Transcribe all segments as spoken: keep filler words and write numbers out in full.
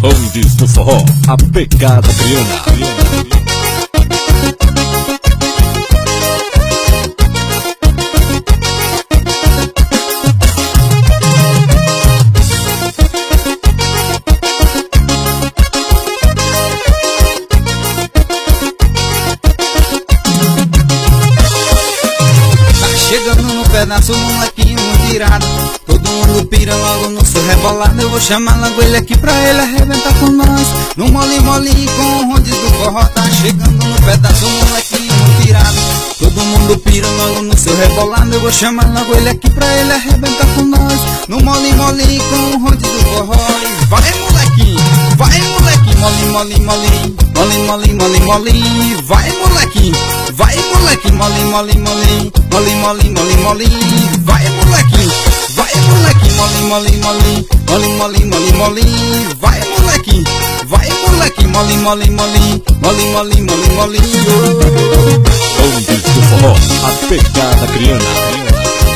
Bondes do Forró, a pegada criana. Chegando no pedaço, um molequinho muito irado. Todo mundo pira logo no seu rebolado. Eu vou chamar logo ele aqui pra ele arrebentar com nós. No mole mole com o ronde do forró. Tá chegando no pedaço, um molequinho muito irado. Todo mundo pira logo no seu rebolado. Eu vou chamar logo ele aqui pra ele arrebentar com nós. No mole mole com o ronde do forró. Vai molequinho, vai molequinho. Mole mole mole, mole mole mole mole. Vai molequinho, vai molequinho. Mole mole mole, mole mole mole mole. Vai molequinho, vai molequinho. Mole mole mole, mole mole mole mole. Vai molequinho, vai molequinho. Mole mole mole, mole mole mole mole. Bondes do Forró, a pegada criana.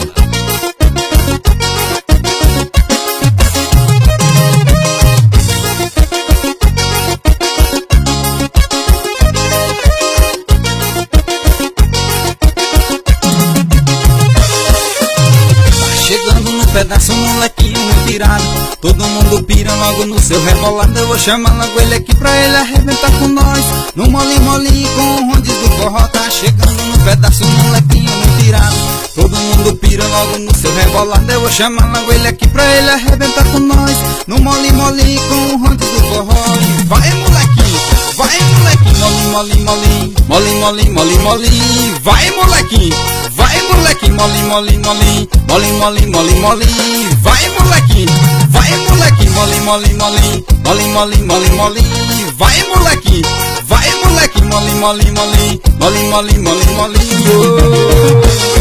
Chegando no pedaço, um molequinho muito irado. Todo mundo pira logo no seu rebolado. Eu vou chamar logo ele aqui pra ele arrebentar com nós. No mole mole com o ronde do forró. Tá chegando no pedaço, um molequinho muito irado. Todo mundo pira logo no seu rebolado. Eu vou chamar logo ele aqui pra ele arrebentar com nós. No mole mole com o ronde do forró. Vai molequinho, vai molequinho. Mole mole mole, mole mole mole mole. Vai molequinho, vai molequinho. Mole mole mole, mole mole mole mole. Vai molequinho, vai molequinho. Mole mole mole, mole mole mole mole. Vai molequinho, vai molequinho. Mole mole mole, mole mole mole mole.